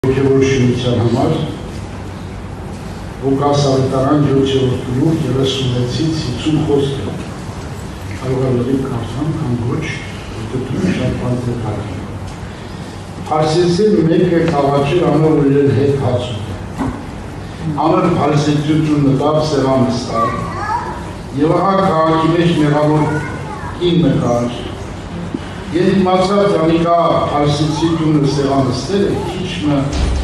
Հոգևորությունության համար Ղուկաս ավետարան 7-րդ գլուխ 36-ից 50 խոսքը կարող է լրիվ կարդամ կամ ոչ, դեպքում շատ բան դեպարան։ Փարսեցին մեկը քաղաքեր անոր իրեն հետ հաց ուտել։ Անոր փարսեցություն մտավ սեղան նստավ, եւ ահա քաղաքի մեջ մեղավոր կին մկար, Եվ իմացավ Յանիկա փարսեցությունը սեղան նստել է, քիչ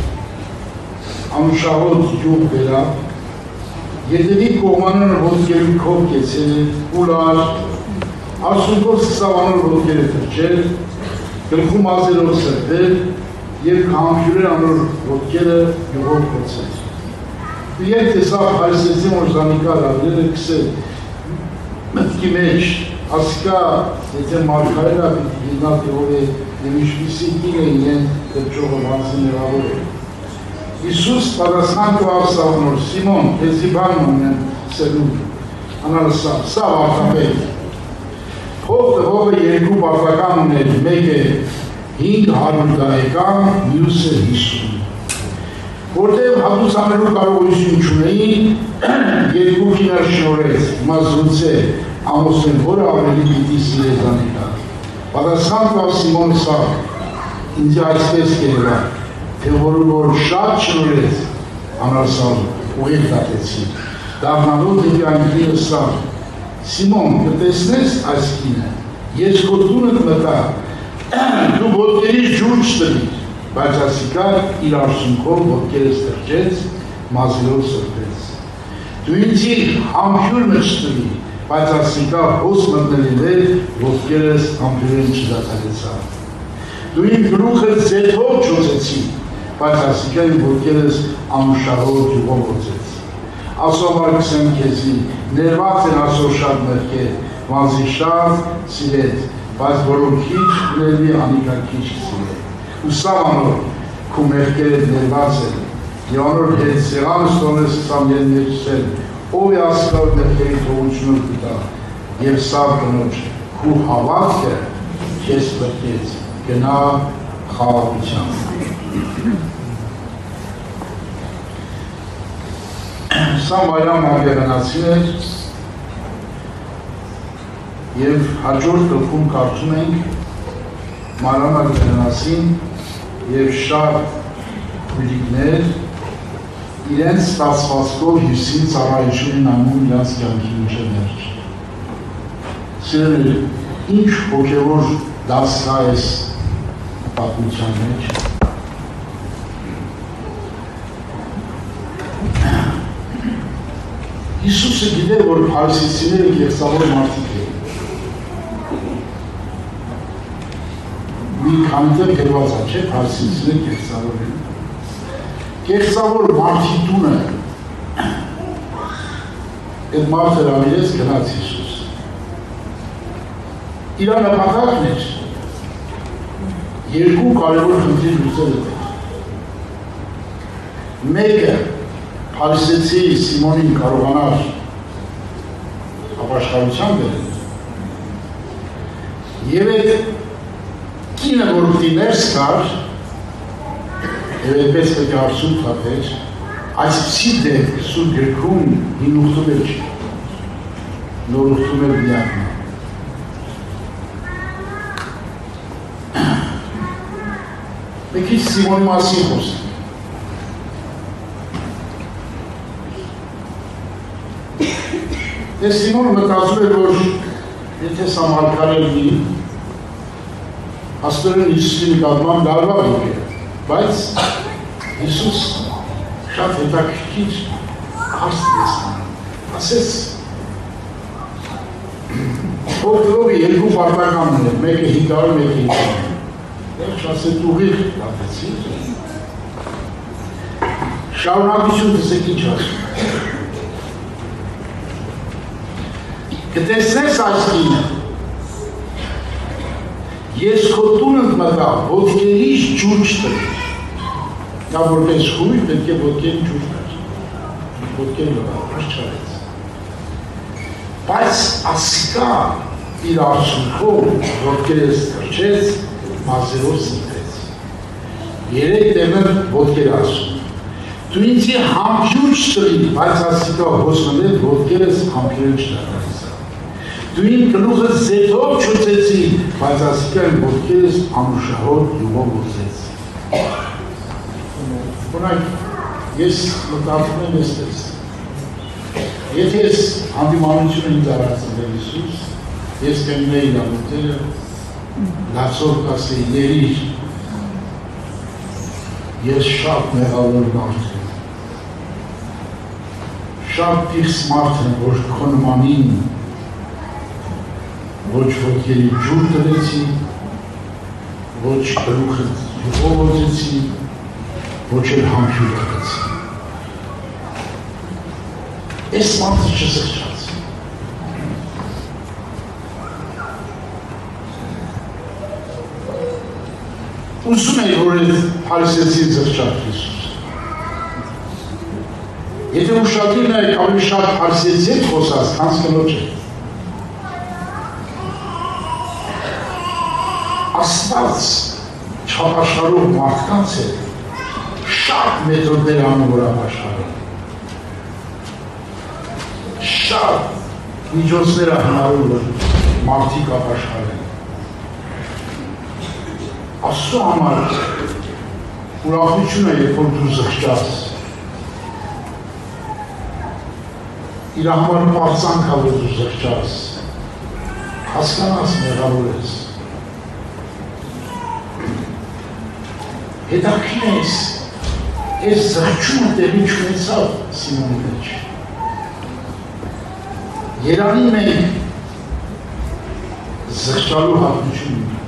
անուշահոտ յուղ բերավ, Ետևի կողմանները ոտքերի քով կեցել է, ուլար, արսունքով սկսավ անոր ոտքերը թրջել, գլխում ազերով սրբել և քամփյուրեր անոր ոտքերը յուղով կոցել։ Ու երբ տեսավ փարսեցին, որ Յանիկա լավել է քսել, մտքի մեջ, ասկա, եթե մարգարելա պիտի գինալ որ է նմիշվիսի կին է իրեն դեպչողը վանցի նեղավոր է։ Իսուս պատասխան կվավ սավնոր, Սիմոն, թեզի բան ունեն սելուն, անարսավ, սավ արտապետ։ Փող տվողը երկու պարտական ուներ, մեկ է 500 դարեկան, մյուսը 50։ Որտև հատուցանելու կարողություն չունեին, երկու կիներ շնորեց, մազրուց է, Ամոսեն որը ավելի պիտի սիրեց Յանիկա։ Պատասխան կավ Սիմոն սա, ինձ այսպես կերվա, թե որ շատ շնորեց անարսալ ուղիղ դատեցի։ Դաղնալով դեպի անգլիը սա, Սիմոն, կտեսնես այս կինը, ես քո տունդ մտա, դու ոտքերից ջուր չտվիր, բայց ասիկա իր արսունքով ոտքերս տրճեց, մազերով սրբեց։ Դու ինձի համբյուր մջտվիր, բայց ասիկա հոս մտնելին էր, ոտքերս համբյուրեն չդատալեցավ։ Դու իմ գլուխը ձեթով չոցեցի, բայց ասիկա իմ ոտքերս անուշահով յուղով ոցեց։ Ասոմար կսեմ քեզի, ներված են ասոր շատ մեղքեր, վանզի շատ սիրեց, բայց որոնք քիչ գրելի Յանիկա քիչ սիրել։ Ու սավ անոր քու մեղքերը ներված են, և անոր հետ սեղանը ստոնես սամյեն մեջսել, ով է ասկար մեղքերի թողությունով կտա, և սավ կնոջ քու հավատքը քեզ պրկեց, գնա խաղաղության։ Սա Մարիամ Մագդալենացին էր, և հաջորդ գլխում կարդում ենք Մարիամ Մագդալենացին և շատ քույրիկներ իրենց ստացվածքով հյուսին ծառայությունն անում իրենց կյանքի միջև ներջ։ Սիրելի, ինչ հոգևոր դաս կա այս պատմության մեջ։ Հիսուսը գիտեր, որ փարիսեցիները կեղծավոր մարդիկ էին։ Մի քանի դեպ գրված է, չէ՞, փարիսեցիները կեղծավոր են։ Կեղծավոր մարդի տունը, այդ մարդը հավիրեց գնաց Հիսուս։ Իր նպատակն էր երկու կարևոր խնդիր լուծելը էր։ Մեկը փարիսեցի Սիմոնին կարողանար ապաշխարության բերել։ Եվ այդ կինը, որ պիտի ներս գար, և այդպես պետք է արսուն թափեր, այսպիսի դեպք սուրբ գրքում հին ուխտում էր չի, նոր ուխտում էր միակն է։ Մեկ ինչ Սիմոնի մասին խոսք։ Ես Սիմոնը մտածում էր, որ եթե սա մարգարել լինի, աստորեն Հիսուսի նկատմամբ լարվա եկել։ Բայց Հիսուս շատ հետաքրքիր հարց տեսնում, ասեց, ով երկու պարտական ուներ, մեկը 500, մեկը 500, և ասեց ուղիղ լատեցի, շարունակություն տեսեք ինչ ասում։ Կտեսնես այս կինը, ես քո տունդ մտա, ոտքերից ջուր չտրի։ Դա որպես խույր պետք է ոտքերի ջուր տար։ Ոտքերի լվար, չարեց։ Բայց ասիկա իր արցունքով ոտքերս տրճեց, մազերով սրբեց։ երեք տեղը ոտքեր ասում։ Դու ինձի համբյուր չտրի, բայց ասիկա հոսմնել ոտքերս համբյուրը չտարարիս։ Դու իմ գլուխը զետով չուծեցի, բայց ասիկա իմ ոտքերս անուշահոտ յուղով ուծեցի։ Ունակ, ես մտածում եմ էստես։ Եթե ես հանդիմանությունը ինձ արածնել Իսուս, ես կեննեի լամուտերը, լացով կասեի երիր, ես շատ մեղավոր մարդ եմ, շատ պիղս մարդ եմ, որ քո նմանին ոչ ոտքերի ջուր տրեցի, ոչ գլուխը յուղով ուծեցի, ոչ էլ համբյուր տրեցի։ Այս մարդը չզղջաց։ Ուզում էի, որ այդ փարիսեցին զղջաք Իսուս։ Եթե ուշադրին եք ավելի շատ փարիսեցի հետ խոսած, քանց կնոջ է։ Աստված չապաշխարող մարդկանց է շատ մեթոդներ անում, որ ապաշխարեն։ Շատ միջոցներ հնարավոր մարդիկ ապաշխարեն։ Աստծո համար ուրախություն է, երբ որ դու զղջաս։ Իր համար պարծանք է, որ դու զղջաս։ Հասկանաս մեղավոր ես։ Հետաքրքիր է այս զղջումը տեղի չունեցավ Սիմոնի մեջ։ Երանի մենք զղջալու հատկություն ունենք։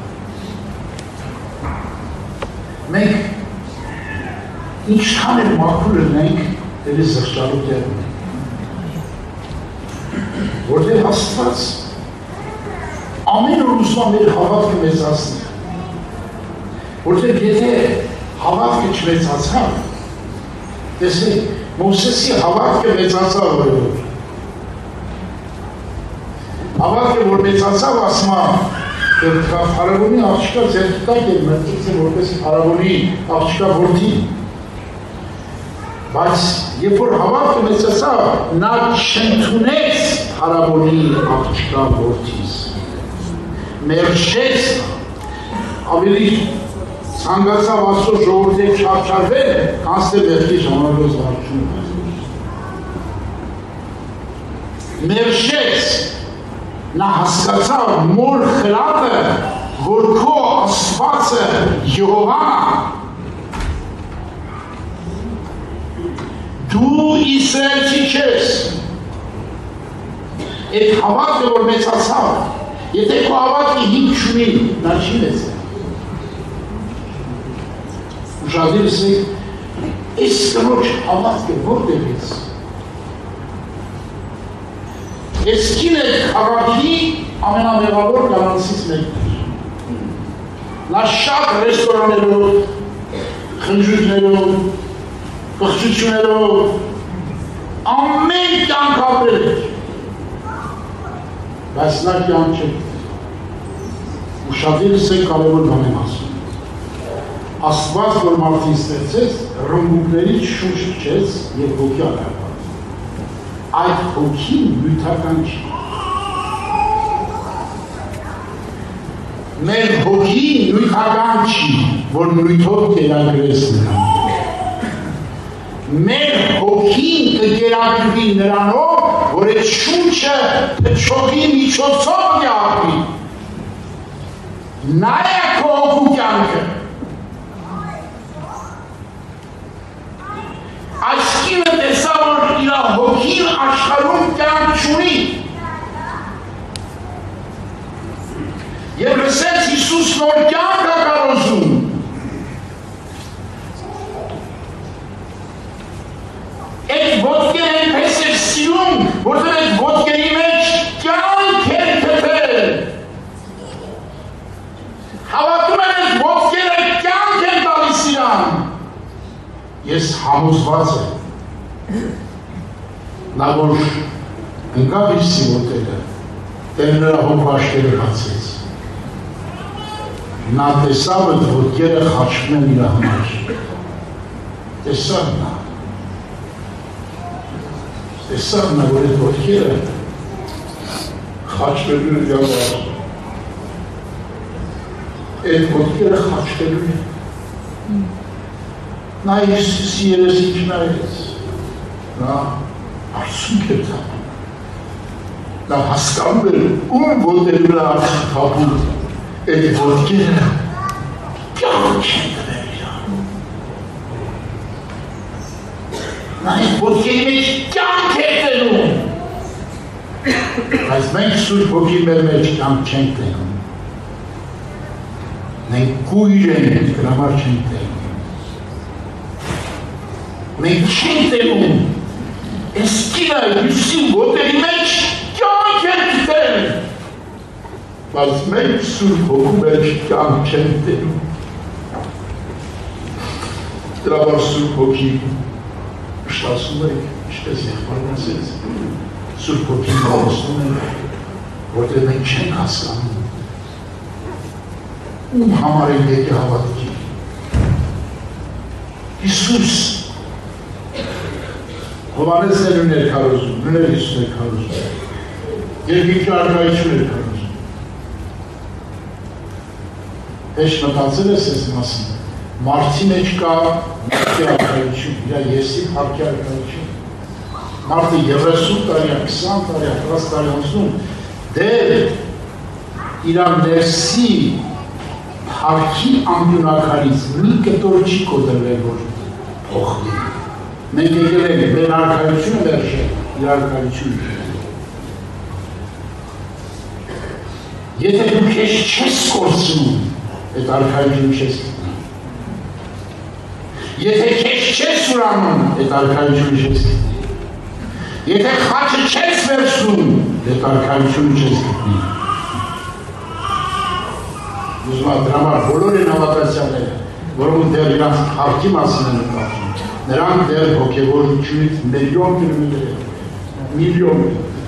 Մենք ինչքան էլ մաքուր ենք, դեպի զղջալու տեղ ունենք։ Որտեղ Աստված ամեն օր ուզում է մեր հավատքը մեծացնել։ Որտեղ եթե հավատքը չմեծացավ, տեսեք, Մովսեսի հավատքը մեծացավ որևէ։ Հավատքը, որ մեծացավ, ասում է, փարավոնի աղջիկա ձեռքի տակ էր մտածել, որպես փարավոնի աղջիկա որդի։ Բայց երբ որ հավատքը մեծացավ, նա չընդունեց փարավոնի աղջիկա որդիս։ Մերժեց, ավելի ցանկացավ Աստծո ժողովրդի հետ չարչարվել, քան թե մեղքի ժամանակ զվարճությունը։ Մերժեց, նա հասկացավ մոր խրատը, որ քո Աստվածը Եհովան դու իսրայելցի չես։ Այդ հավատքը, որ մեծացավ, եթե քո հավատքը հիմք չունի, նա չի մեծել։ Ուշադրես եք, այս կնոջ հավատքը որտեղից։ Ես կին է քաղաքի ամենամեղավոր կանանցից մեկն էր։ Նա շատ ռեստորաններով, խնջույքներով, կղջություններով, ամեն կյանք ապրել էր։ Բայց նա կյանք չէր։ Ուշադրես եք կարևոր բան եմ ասում։ Աստված, որ մարդին ստեղծեց, ռմբուկներից շունչ փչեց և հոգի ակարդավ։ Այդ հոգին նյութական չի։ Մեր հոգին նյութական չի, որ նյութով կերակրես նրան։ Մեր հոգին կկերակրվի նրանով, որ այդ շունչը փչողի միջոցով կապրի։ Նա է քո հոգու կյանքը։ Այս կինը տեսա, որ իր հոգին աշխարհում կյանք չունի։ Եվ լսեց Հիսուս նոր կյանք է կարոզում։ Այդ ոտքերը այնպես էր սիրում, որտեղ այդ ոտքերի մեջ կյանք էր թեթել։ Հավատում են այդ ոտքերը կյանք են տալիս իրան։ Ես համոզված եմ, նա որ ընկավ իր սիմոտերը, տեր նրա հոգու աշկերը հացեց։ նա տեսավ, որ ոտքերը խաչվում են իր համար։ Տեսավ նա։ Տեսավ նա, որ այդ ոտքերը խաչվելու են իր համար։ Այդ ոտքերը խաչվելու են։ Նա Հիսուսի երեսին նայեց։ Նա արցունք էր թափում։ Նա հասկանում էր ում ոտների վրա արցունք թափում։ Այդ ոտքերը կյանք են տվել իրան։ Նա այդ ոտքերի մեջ կյանք է տենում։ Բայց մենք Սուրբ Հոգի մեր մեջ կյանք չենք տենում։ Մենք կույր ենք, դրա համար չենք տենում։ Մենք չենք տենում։ Այս կինը Հիսուսի ոտերի մեջ կյանք է տվել։ Բայց մենք Սուրբ Հոգու մեջ կյանք չենք տենում։ Դրա համար Սուրբ Հոգի շտասում եք, ինչպես եղբայրն ասեց, Սուրբ Հոգին հաղորդում ենք, որտեղ մենք չենք հասկանում ում համար են եկե հավատքի։ Հիսուս Հովհաննեսն էլ ուներ քարոզում, ուներ Հիսուս էր քարոզում, երկինքի առկայություն էր քարոզում։ Հեշտ մտածել ես այս մասին, մարդի մեջ կա մարդի առկայություն, իր եսի փառքի առկայություն։ Մարդը 30 տարի, 20 տարի, 40 տարի անցնում, դեր իր ներսի փառքի անկյունակարից մի կտոր չի կոտրվել, որ փոխվի։ Մենք եկել ենք մեր առկայությունը վերջել, իր առկայությունը։ Եթե դու քեզ չես կորցնում, այդ առկայությունը չես գտնում։ Եթե քեզ չես ուրանում, այդ առկայությունը չես գտնում։ Եթե խաչը չես վերցնում, այդ առկայությունը չես գտնում։ Ուզում եմ դրա համար բոլոր են հավատացյալները, որոնք դեռ իրանց փառքի մասին են մտածում, նրանք դեռ հոգևորությունից միլիոն կիլոմետր են, միլիոն։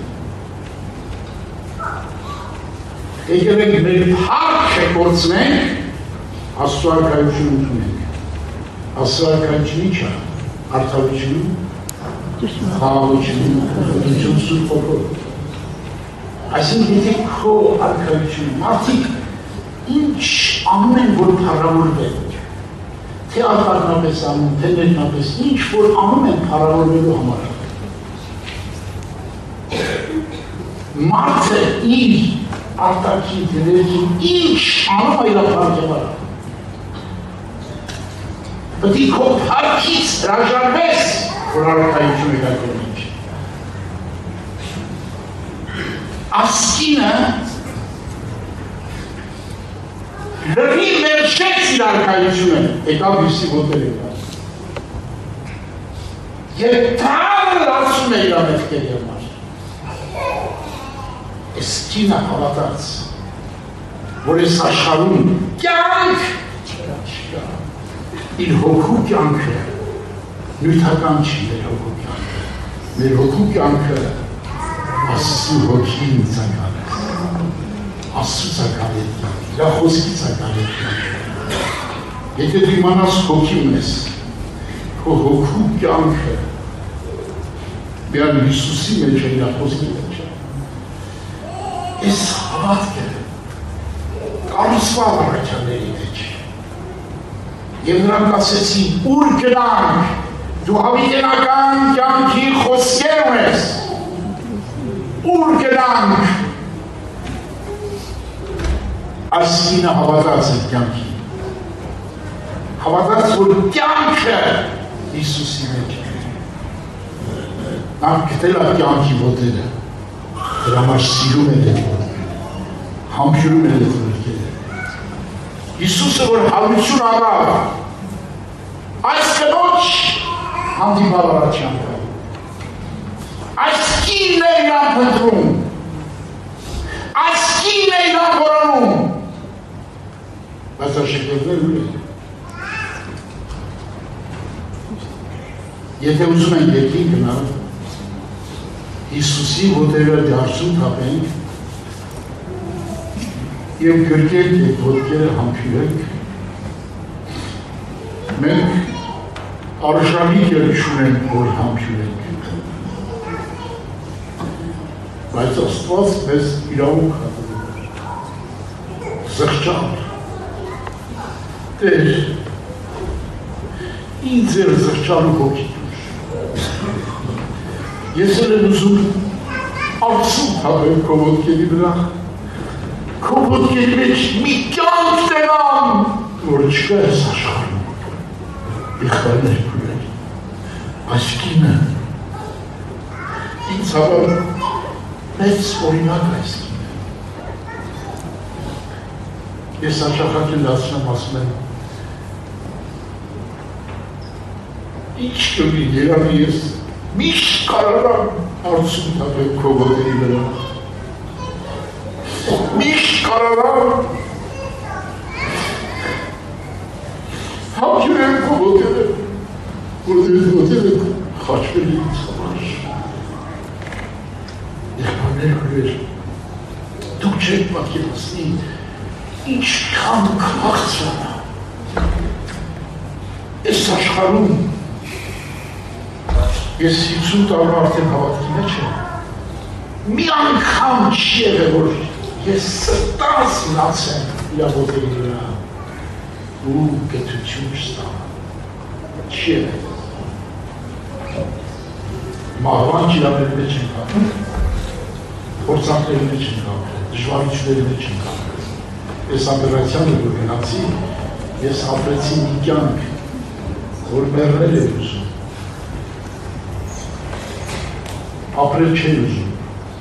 Եկել ենք մեր փառքը կորցնենք, Աստծո առկայությունը ընդունենք։ Աստծո առկայությունը ի՞նչ է, արդարություն, խաղաղություն, Սուրբ Հոգով։ Այսինքն եթե քո առկայությունը, մարդիկ ինչ անում են, որ փառավորվեն, թե արտարնապես անում, թե ներնապես, ինչ որ անում են փառավորվելու համար։ Մարդը իր արտաքին, ներքին, ինչ անում է իր փառքի համար։ Պետք է քո փառքից հրաժարվես, որ առկայությունը գա քո մեջ։ Ասկինը լրի մերժեց իր առկայությունը, եկավ Հիսուսի ոտերի վրա։ Եվ թարը լացում է իր մեղքերի համար։ Այս կինը հավատաց, որ այս աշխարհում կյանք չկա։ Իր հոգու կյանքը նյութական չի մեր հոգու կյանքը։ Մեր հոգու կյանքը Աստծո հոգին ցանկալի։ Աստծո ցանկալի։ Դա խոսքի ցանկալի։ Եթե դու իմանաս հոգի ունես, քո հոգու կյանքը միայն Հիսուսի մեջ է, իր խոսքի մեջ է։ Այս հավատքը կառուցված առաքյալների մեջ։ Եվ նրանք ասեցին, ուր գնանք, դու հավիտենական կյանքի խոսքեր ունես, ուր գնանք։ Այս կինը հավատաց այդ կյանքի, հավատաց, որ կյանքը Հիսուսի մեջ է։ Նա գտել այդ կյանքի ոտերը, դրա համար սիրում է այդ ոտերը, համբուրում է այդ ոտերը։ Հիսուսը, որ հավություն առավ, այս կնոջ հանդիպալ առաջի անգամ, այս կինն է իրան փնտրում, այս կինն է իրան որոնում, բայց աշակերտներ ուր է։ Եթե ուզում ենք երկին գնալ, Հիսուսի ոտերը դարձում թափենք, եւ գրկենք այդ ոտքերը համբուրենք, մենք արժանի կեր չունենք, որ համբուրենք, բայց Աստված մեզ իրավունք հատում, զղջանք, Տեր, ինձ էր զղջանու հոգի դուր, ես էլ եմ ուզում արցում հավեմ քո ոտքերի վրա, քո ոտքերի մեջ մի կյանք տենամ, որ չկա ես աշխարհում, եղբայրներ քույրեր, այս կինը, ինձ համար մեծ օրինակ այս կինը, ես հաճախակի լացնեմ ասում եմ, ինչ կլի երանի ես միշտ կարողամ արցում թափել քո ոտքերի վրա, միշտ կարողամ համբուրեմ քո ոտքերը, որտեղ ոտքերը խաչվել ինձ համար։ Եղբայրներ քույրեր, դուք չեք պատկերացնի ինչքան քաղցրան այս աշխարհում ես 50 տարվա արդեն հավատքի մեջ եմ, մի անգամ չի եղել, որ ես սրտանց մնացեմ իր ոտքերի վրա ու գթություն չստանամ, չի եղել։ Մահվան ճիրապերի մեջ ենք ապրել, փորձանքների մեջ ենք ապրել, դժվարությունների մեջ ենք ապրել։ Ես ապերացիանը որ գնացի, ես ապրեցի մի կյանք, որ մեռնել էր ուզում, ապրել չէր ուզում,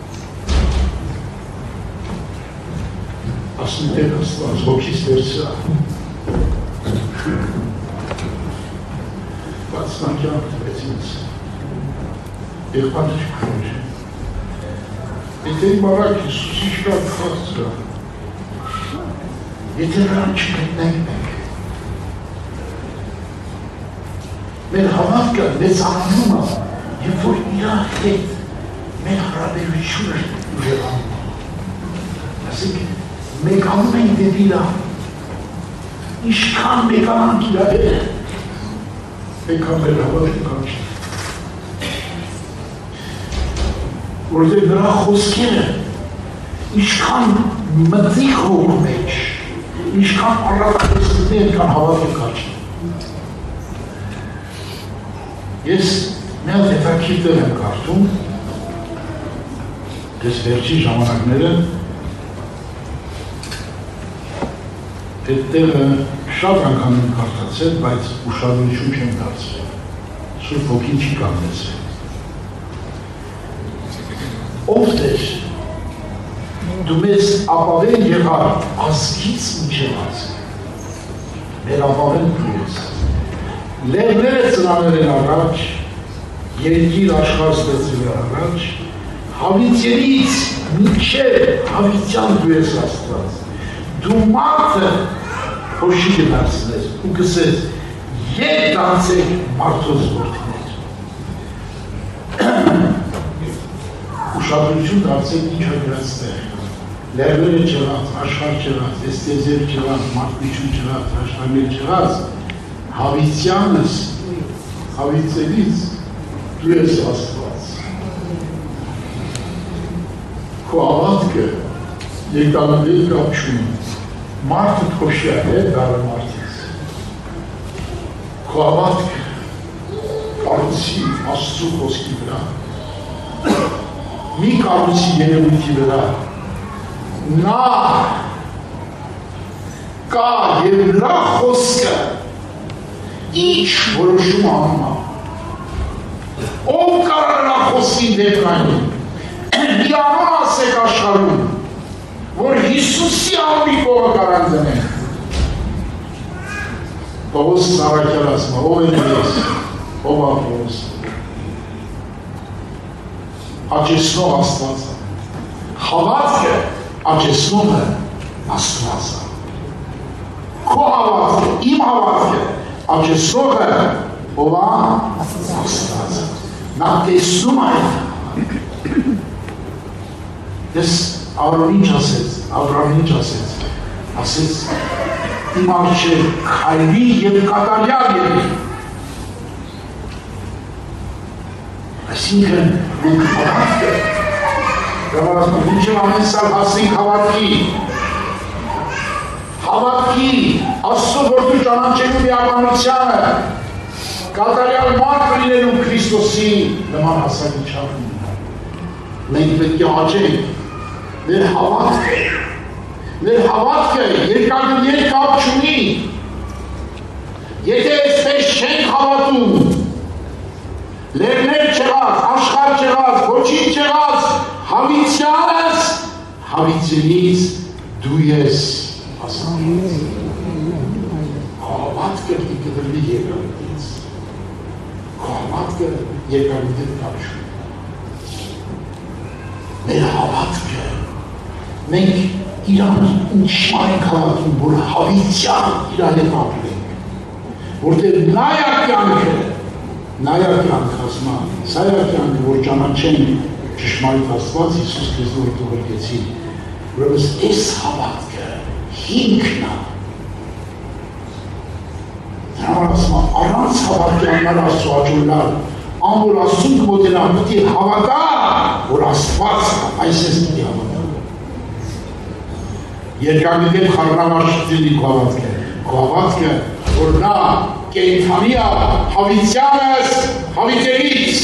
ասում Տեր Աստված, հոգիս վերցրա, բայց նա կյանք տվեց ինձ, եղբայրներ քույրեր, եթե իմ առակ Հիսուսի շատ քաղցր է, եթե նրան չգտնենք մենք, մեր հավատքը մեծանում է, եւ որ իրա հետ մեր հարաբերությունը ուժեղանում է, ասենք մեկանում ենք դեպի իրա, ինչքան մեկանանք իրա հետ, մեկան մեր հավատքը կանչի, որտեղ նրա խոսքերը ինչքան մտիկ հոգու մեջ, ինչքան առակայեցնի ենքան հավատքը կանչի։ Ես մի հատ հետաքրքիր տեղ եմ կարդում, ես վերջին ժամանակները այդ տեղը շատ անգամ եմ կարդացել, բայց ուշադրություն չեմ դարձրել, Սուրբ Հոգին չի կանգնեցրել։ Ով Տեր, դու մեզ ապավեն եղար ազգից մինչև ազգ, մեր ապավեն քույրես, լեռները ծնաներ են առաջ, երկիր աշխարհ ստեղծել առաջ, հավիտներից մինչև հավիտյան դու ես Աստված, դու մարդը փոշի կդարձնես ու կսես ետ դարձեք մարդոց որդիներ, ուշադրություն դարձեք ինչ գրած տեղ, լեռները չեղած, աշխարհ չեղած, էստեզեր չեղած, մարդկություն չեղած, աշխարհներ չեղած, հավիտյանս, հավիտներից դու ես Աստված։ Քո հավատքը եկամտի կապ չունի, մարդը փոշի է դառը մարդից։ Քո հավատքը կառուցի Աստծո խոսքի վրա, մի կառուցի երևույթի վրա, նա կա եւ նրա խոսքը ինչ որոշում անում է, ով կարող նրա խոսքին դեպրանի, մի անուն ասեք աշխարհում, որ Հիսուսի անունի կողը կարան դնենք, Պողոս Սարաքյալ ասում է, ով են ես, ով է Պողոս, աճեցնող Աստված է, հավատքը աճեցնում է Աստված է, քո հավատքը, իմ հավատքը աճեցնող է, ով է Աստված է, նա տեսնում է այն, ես Աբրահամին ինչ ասեց, ասեց իմ առջև քայլի եւ կատարյալ եղի։ Այսինքն մենք հավատք է, գավառասում մինչև ամեն սալ հասնենք հավատքի, Աստծո որդու ճանաչելու միաբանությանը, կատարյալ մարդ լինելու Քրիստոսի նման հասակի չափ ունենալ։ Մենք պետք է աճենք, մեր հավատքը երկրագնդի կապ չունի։ Եթե այսպես չենք հավատում, լեռներ չեղած, աշխարհ չեղած, ոչինչ չեղած, հավիտյանս, հավիտյանից դու ես հասանից։ Հավատքը կդրվի երկրագնդից։ Հավատքը երկրագնդի կապ չունի։ Մեր հավատքը, մենք իրան ինչմա ենք հավատում, որ հավիտյան իրան հետ ապրենք, որտեղ նայա կյանքը ասմա, սայա կյանքը, որ ճանաչեն ճշմարիտ Աստված Հիսուս Քրիստոսը թողարկեցի, որովհետև այս հավատքը հիմքն է։ Դրանով ասմա, առանց հավատյանալ Աստծո աջորնալ, ամոր Աստծուն կմոտենալ, պետք է հավատա, որ Աստված այսպես պետք է հավատա։ Երկրագնդի խառնամարշտելի հավատքը, որ նա կենդանի է հավիտյանս հավիտենից։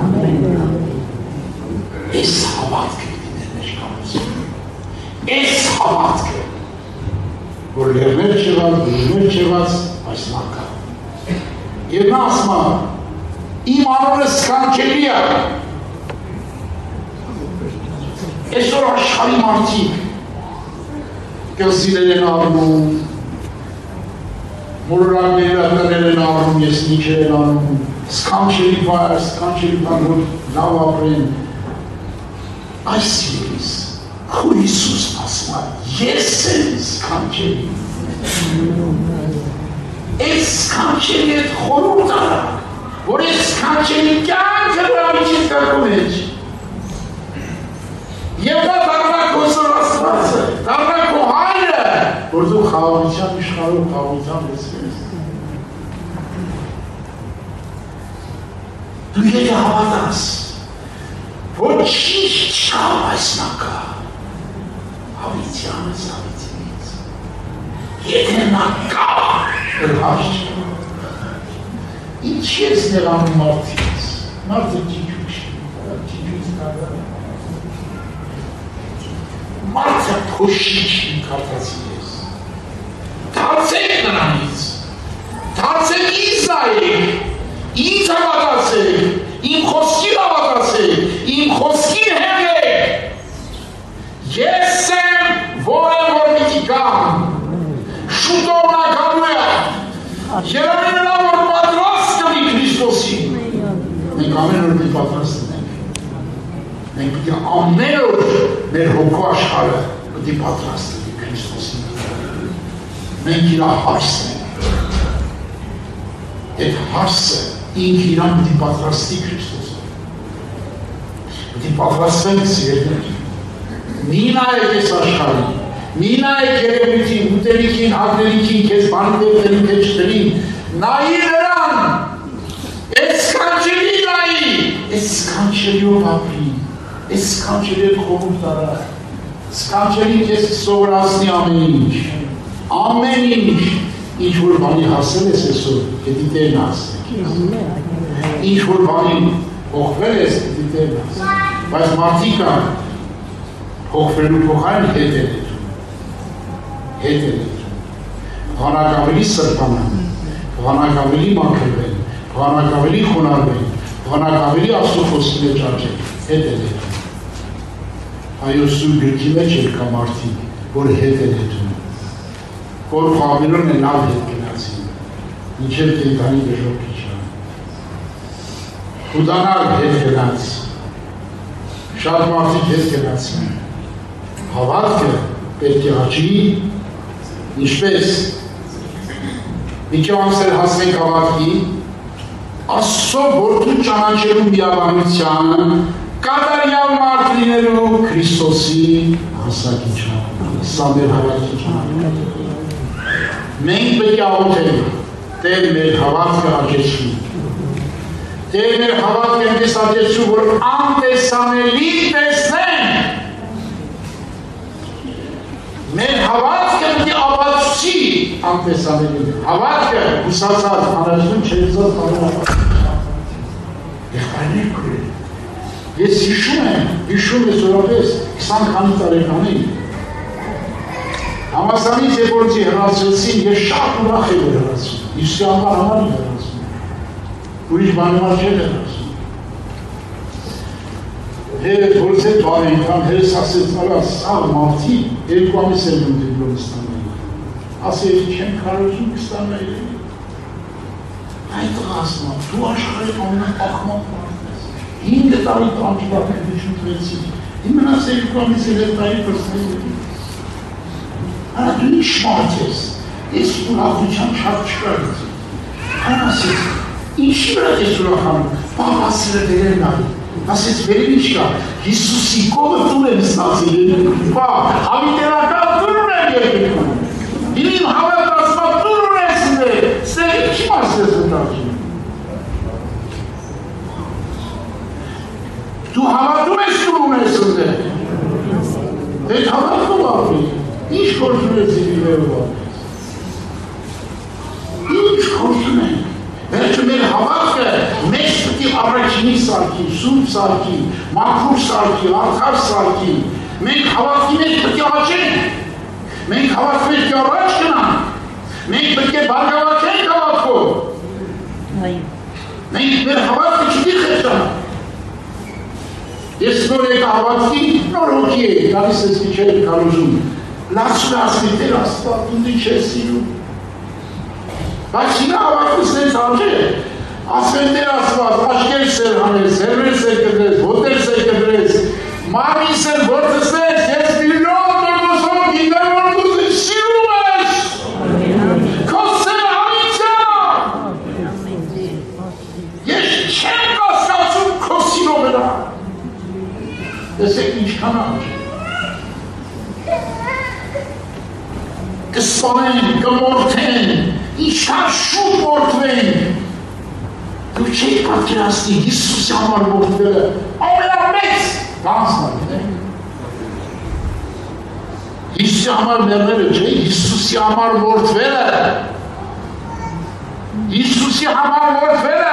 Այս հավատքը դիներ մեր կամություն։ Այս հավատքը, որ լեռներ չեղած, դժներ չեղած, այս մարկա։ Եվ նա ասում է, իմ անունը սքանչելի է։ Այսօր աշխարհի մարդիկ կղզիներ են առնում, մոլորակներ են առնում, եսնիքեր են առնում, սքանչելի բան, որ լավ ապրեն։ Այս իրիս, քո Հիսուս ասում է, ես եմ սքանչելի։ Այս սքանչելի հետ խորհուրդ արա, որ այս սքանչելի կյանքը վրամիջից կրկում մեջ։ Եվ դա դառնա քո Աստվածը, դառնա քո հայրը, որ դու խաղաղության իշխարով խաղաղության լսվես։ Դու եթե հավատաս, ոչինչ չկա այս մակա, հավիտյանս հավիտյանից։ Եթե նա կա, հրհաշ չկա։ Ինչ ես նեղանում մարդից, մարդը ճիճուչ, ճիճուց կադար։ Մարդը փոշիչ կարտացի ես։ Դարձեք նրանից, դարձեք ինձ նայեք, ինձ հավատացեք, իմ խոսքին հավատացեք, իմ խոսքի հեղեք։ Ես եմ, որ եմ, որ պիտի գամ, շուտով նա գալու է, երևի նրա, որ պատրաստ կլի Քրիստոսին։ Մենք ամեն օր պիտի պատրաստ ենք։ Մենք պիտի ամեն օր մեր հոգու աշխարհը պիտի պատրաստ լինի Քրիստոսին։ Մենք իրա հարսն ենք։ Այդ հարսը ինք իրան պիտի պատրաստի Քրիստոսը։ Պիտի պատրաստենք սիրելիներ։ Մի նայեք այս աշխարհին, մի նայեք երևույթին, ուտելիքին, հագնելիքին, քեզ բանտերին, քեզ չտրին, նայի նրան, այս սքանչելի նայի, այս սքանչելիով ապրի, այս սքանչելիով խորհուրդ արա, սքանչելին քեզ սովորացնի ամեն ինչ, ինչ որ բանի հասել ես այսօր, պետք է Տերն ասեք։ Ինչ որ բանի փոխվել ես, պետք է Տերն ասեք։ Բայց մարդիկը փոխվելու փոխարեն հետ են եթում։ Փոխանակ ավելի սրբանան, փոխանակ ավելի մաքրվեն, փոխանակ ավելի խոնարհվեն, փոխանակ ավելի Աստծո խոսքի մեջ աճեն, հետ են եթում։ Այո, Սուրբ գրքի մեջ էլ կա մարդիկ, որ հետ են եթում։ Որ խավիրոն է լավ հետ գնացին, ինչև կենդանի դժողքի չան։ Խուդանալ հետ գնաց, շատ մարդիկ հետ գնացին, հավատքը պետք է աճի, ինչպես մինչև ամսեր հասնենք հավատքի, Աստծո որդու ճանաչելու միաբանությանը, կատարյալ մարդ լինելու Քրիստոսի հասակի չափ։ Սա մեր հավատքիչն։ Մենք պետք է աղոթենք, Տեր մեր հավատքը աճեցնի։ Տեր մեր հավատքը այնպես աճեցնի, որ անտեսանելի տեսնենք։ Մեր հավատքը պետք է ապացուցի անտեսանելի։ Հավատքը հուսացած, անհրաժեշտ չերզած կարող։ Եղբայրներ կուրել։ Ես հիշում ես որապես 20 քանի տարեկանին Համասանից երբորցի հրացրեցին, ես շատ ուրախ եմ հրացին, Հիսուսի անվան համար եմ հրացին, ուրիշ բանիմար չեն հրացին։ Հերդ որս հետ բան ենքան, հերս ասեց, արա, սա մարդի, 2 ամիս եմ դիպլոմ ստանայի, ասել, չեմ կարոզում կստանայի, այդ տղասնա, դու աշխարհի ամեն աղման մարդ ես, 5 տարի տանջվակ շուտվեցի, իմ մնաց 2 ամիս էլ տարի պրսնայի, Արա դու ինչ մարդ ես, ես ուրախության շատ չկարից եմ, Արա ասեց, ինչի վրա ես ուրախանում, բաղ ասել է վերել նայի, ասեց վերել ինչ կա, Հիսուսի կողը տուր եմ ստացել, բաղ, հավիտերական տուր ունեմ երկրքում, իմ հավատացմա տուր ունես նե, սեր ինչի մաս ես ընտարջին, դու հավատում ես տուր ունես նե, հետ հավատում ապրի, Ինչ գործում ես իրիվերով Ինչ գործում ենք Վերջը մեր հավատքը մեզ պետք է առաջինի սարքի, սուրբ սարքի, մաքուր սարքի, արդար սարքի Մենք հավատքի մեջ պետք է աճենք Մենք հավատքի մեջ առաջ գնանք Մենք պետք է բարգավաճենք հավատքով Մենք մեր հավատքը չպետք է խեղճանանք Ես նոր եկա հավատքի, նոր հոգի է, գալիս ես մի չէր կարոզում Լացում է ասմի տեր աստված, ինձ ինչ է սիրում Բայց ինա հավակնուս նենց անջ է Ասմեն տեր աստված, աշկեր սեր հանես, հերվեր սեր կդրես, ոտեր սեր կդրես Մարմին սեր որդսնես, ես միլիոն տորմոսով գիտեմ, որ դու զի սիրում ես Քո սեր հավիցյա Ես չեմ կասկացում քո սիրո վրա Տեսեք ինչքան անջ է Կսպանեն, կմորթեն, ինչքան շուտ մորթվեն Դու չեք պատկերացնի Հիսուսի համար մորթվելը ամենամեծ բանսն է Հիսուսի համար մեռնելը չէ, Հիսուսի համար մորթվելը Հիսուսի համար մորթվելը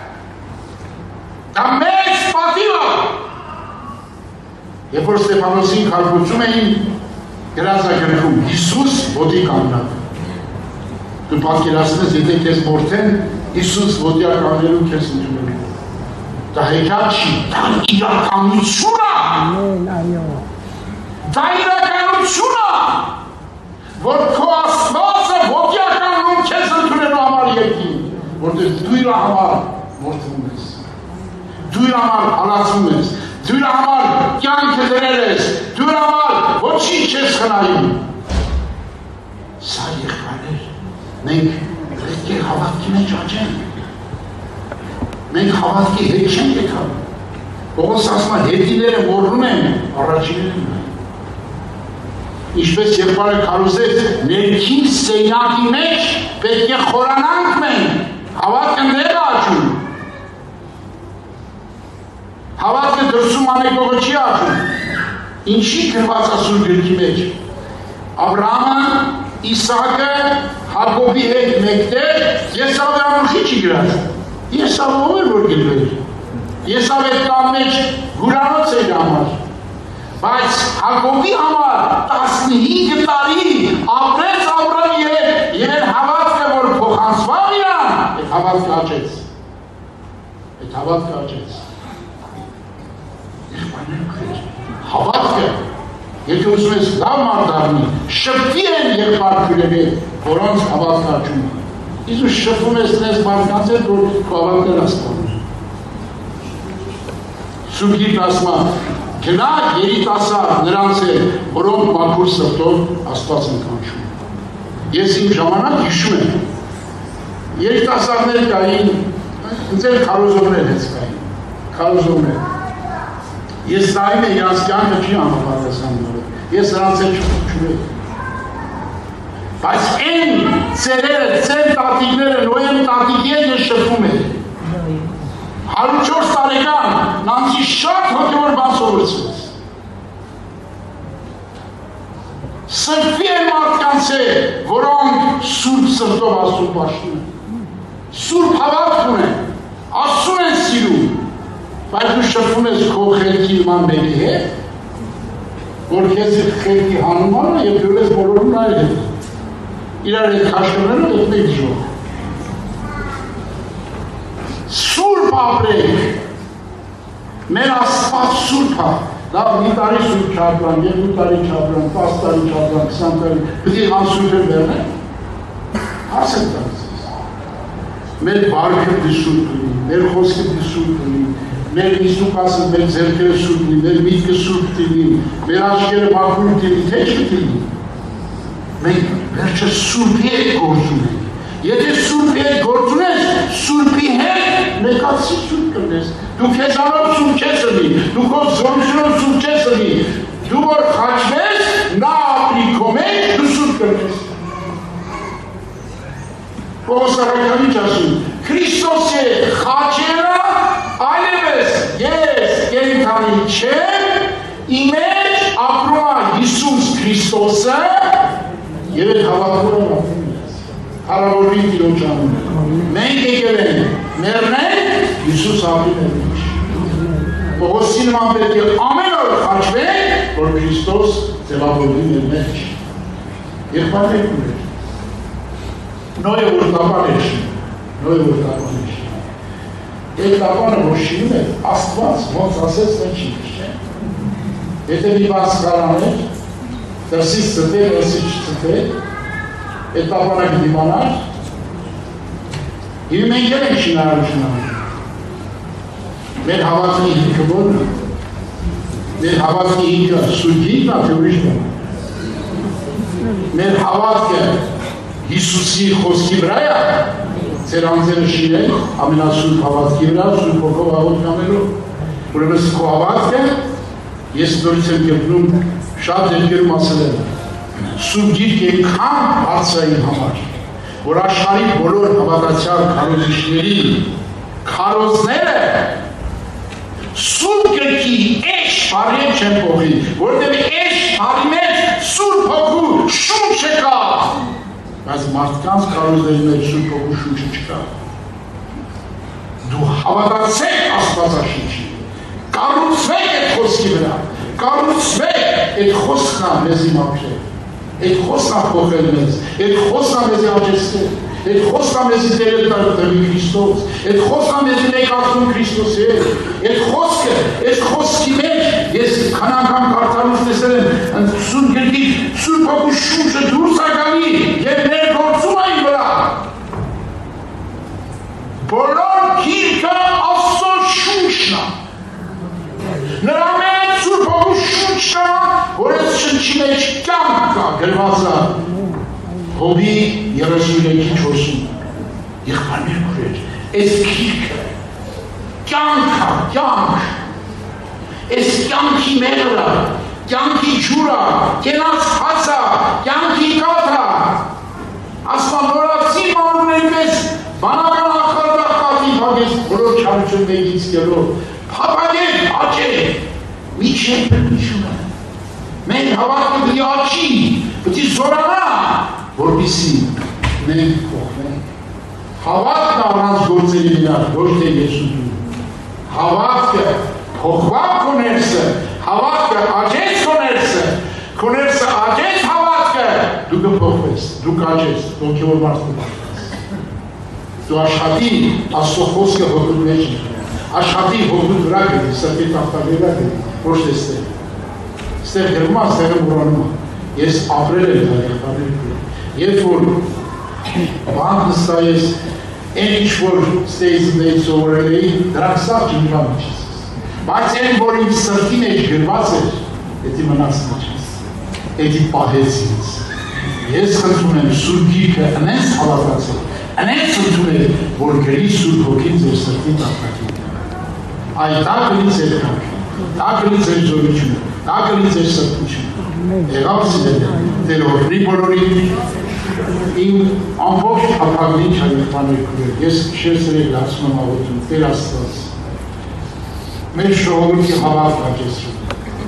Դա մեծ պատիվ է Երբ որ Ստեփանոսին քարկոծում էին Գրածագրքում Հիսուս ոտի կանգնած Դու պատկերացնես, եթե քեզ մորթեն, Հիսուս ոտի կանգնելու քեզ ընդունելու Դա հեքիաթ չի, դա իրականություն է Դա իրականություն է Որ քո Աստվածը ոտի կանգնում քեզ ընդունելու համար երկին Որտեղ դու իր համար մորթվում ես Դու իր համար հալածվում ես Դու իր համար կյանքը դրել ես Դու իր համար ոչինչ ես խնայում Սա եղբայրներ Մենք պետք է հավատքի մեջ աճենք Մենք հավատքի հետ չենք եկալ Պողոս ասում է հետիները մոռնում են առաջիներն Ինչպես եղբայրը քարոզեց ներքին սենյակի մեջ պետք է խորանանք մենք Հավատքը ներ աճում Հավատքը դրսում անեկողը չի աճում Ինչի գրված ասում գրքի մեջ Աբրահամը, Իսակը, Հակոբի հետ մեկտեղ Եսավի անուշի չի գրած Եսավը ով էր որ գրվել Եսավ այդ կան մեջ հուրանոց էր համար Բայց Հակոբի համար 15 տարի ապրեց Աբրահամի հետ Եվ հավատքը որ փոխանցվավ իրան Այդ հավատքը աճեց Այդ հավատքը աճեց Հավատքը, եթե ուզում ես լավ մարդ դառնի, շփվի են եղբայր քույրերի, որոնց հավատքը աճում է։ Իսկ շփվում ես նես մարդկանց հետ, որ քո հավատքն է ստանում։ Սուրբ ասում է, գնա երիտասարդ նրանց հետ, որոնք մաքուր սրտով Աստված են կանչում։ Ես իմ ժամանակ հիշում եմ, երիտասարդներ կային, ձեր քարոզողներ հենց կային, քարոզողներ։ Ես նայում եմ իրանց կյանքը չի համապատասխանում։ Ես նրանց հետ չփոխում։ Բայց այն ծերերը, ծեր տատիկները, նոյեմ տատիկի հետ ես շփվում եմ։ 104 տարեկան, նրանցի շատ հոգևոր բան սովորեցրեց։ Սրբի են մարդկանց է, որոնք սուրբ սրտով Աստծուն պաշտում են։ Սուրբ հավատք ունեն, Աստծուն են սիրում, բայց դու շփվում ես քո խելքի իման մեկի հետ, որ քեզ խելքի հանում է եւ դու ես բոլորում նայել հետ։ Իրար հետ քաշքնելով դու դեպի ժող։ Սուրբ ապրեք, մեր Աստված սուրբ է, լավ մի տարի սուրբ չապրան, 2 տարի չապրան, 10 տարի չապրան, 20 տարի, պետք է անսուրբ են բերնեն, հարս են տալիս ես։ Մեր բարքը դի սուրբ ունի, մեր խոսքը դի սուրբ ունի, մեր Իսուկասը, մեր ձեռքերը սուրբ ունի, մեր միտքը սուրբ դինի, մեր աչքերը մաքուր դինի, թե չդինի։ Մենք վերջը սուրբի հետ գործ ունենք։ Եթե սուրբի հետ գործ ունես, սուրբի հետ մեկացի սուրբ կրնես։ Դու քեզանով սուրբ չես ըլի, դու քո զորությունով սուրբ չես ըլի։ Դու որ խաչվես, նա ապրի քո մեջ, դու սուրբ կրնես։ Պողոս առաքյալի ասում, Քրիստոս է խաչելը, այլևս ես կենդանի չեմ, իմ մեջ ապրում է Հիսուս Քրիստոսը, եւ այդ հավատքով ապրում ես։ Հարավորի Տիրոջ անունով։ Մենք եկել ենք մեռնենք, Հիսուս ապրի մեր մեջ։ Պողոսի նման պետք է ամեն օր խաչվենք, որ Քրիստոս ձևավորվի մեր մեջ։ Եղբայրներ ուներ։ Նոյը որ տապան էր շինում, Այդ տապանը որ շինում է, Աստված ոնց ասեց նա չի չէ։ Եթե մի բան սխալան էր, դրսից ծտել, դրսից չծտել, այդ տապանը կդիմանար, և մենք էլ ենք շինարարություն անում։ Մեր հավատքի հիմքը որն է։ Մեր հավատքի հիմքը սուրբ հիմքն է, թե ուրիշ բան։ Մեր հավատքը Հիսուսի խոսքի վրա է, ձեր անձերը շինել, ամենասուրբ հավատքի վրա, սուրբ հոգով աղոթք անելով։ Ուրեմն քո հավատքը, ես նորից եմ գտնում շատ դեպքերում ասել եմ, սուրբ գիրքը այնքան բարձր համար, որ աշխարհի բոլոր հավատացյալ քարոզիչների քարոզները սուրբ գրքի էջ բարի չեն փոխի, որտեղ էջ բարի մեջ սուրբ հոգու շունչը կա, բայց մարդկանց քարոզների մեջ սուրբ հոգու շունչը չկա։ Դու հավատացեք Աստվածաշնչին, կառուցվեք այդ խոսքի վրա, կառուցվեք այդ խոսքն մեզ իմացել, այդ խոսքն փոխել մեզ, այդ խոսքն մեզ աճեցնել, այդ խոսքն մեզ դերել տալի Քրիստոս, այդ խոսքն մեզ ներկայացնում Քրիստոսի հետ, այդ խոսքի մեջ ես քանական կարդալուց տեսել եմ, սուրբ գրքի սուրբ հոգու շունչը դուրս է գալի եւ ներգործում այն վրա։ Բոլոր գիրքը Աստծո շունչն է։ Նրա մեջ սուրբ հոգու շունչն է, որ այս շնչի մեջ կյանք կա, գրված է Հոբի 33:4-ում։ Եղբայրներ քույր, այս գիրքը կյանք է, կյանք։ Այս կյանքի մեղրը, կյանքի ջուրը, կենաց հացը, կյանքի կաթը։ Ասման նորացի մանուների պես բանական ախարդախատի հագես բոլոր չարություն մեկից կելով, փապագեք, աճեք, միչև բնություն է։ Մենք հավատքը պիտի աճի, պիտի զորանա, որպեսզի մենք փոխվենք։ Հավատքն առանց գործերի վրա, ոչ թե ես ու դու։ Հավատքը փոխված քո ներսը, հավատքը աճեց քո ներսը, քո ներսը աճեց հավատքը, դու կփոխվես, դու կաճես, հոգևոր մարդ կդառնաս։ Դու աշխատի Աստծո խոսքը հոգու մեջ է, աշխատի հոգու վրա գնի, սրտի տախտակի վրա գնի, ոչ թե ստեղ։ Ստեղ գրում է, ստեղը մոռանում է։ Ես ապրել եմ դա եղբայրներ։ Երբ որ բանտ նստա ես, այն ինչ որ ստեյցի մեջ սովորել էի, դրանք սաղ ջնկա մեջ ես։ Բայց այն, որ իմ սրտի մեջ գրված էր, էդի մնաց մեջ ես, էդի պահեց ինձ։ Ես խնդրում եմ սուրբ գիրքը ընենց հավատացել, ընենց ընդունել, որ գրի սուրբ հոգին ձեր սրտի տախտակի։ Այդ դա գրի ձեր կյանքը։ դա կլի ձեր զորությունը, դա կլի ձեր սրբությունը։ Եղավ սիրելի, Տերորի բոլորին իմ ամբողջ ապագին չայրխաներ կուրել, ես շերսրել ասում եմ աղոթում, Տեր Աստված, մեր ժողովրդի հավատք աճեցրու։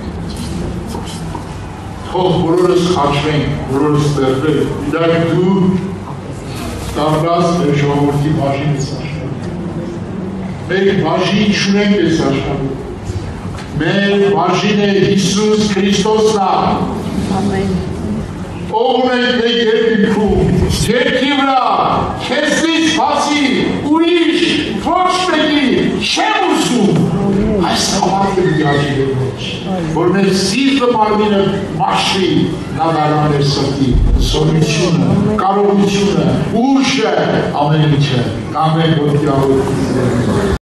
Թող բոլորս խաչվենք, բոլորս ստեղծենք, իդակ դու դարձած մեր ժողովրդի բաժին ես աշխարհում։ Մեր բաժին չունենք ես աշխարհում։ Մեր բաժին է Հիսուս Քրիստոսն է։ Ամեն։ Ով ունենք մեր երկրում, երկրի վրա, քեզնից բացի, ուրիշ ոչ մեկի չեմ ուզում։ Այս հավատքը դիաժի մեջ, որ մեր սիրտը մարմինը մաշվի, նա դառնա մեր սրտի զորությունը, կարողությունը, ուժը, ամեն ինչը, ամեն ոք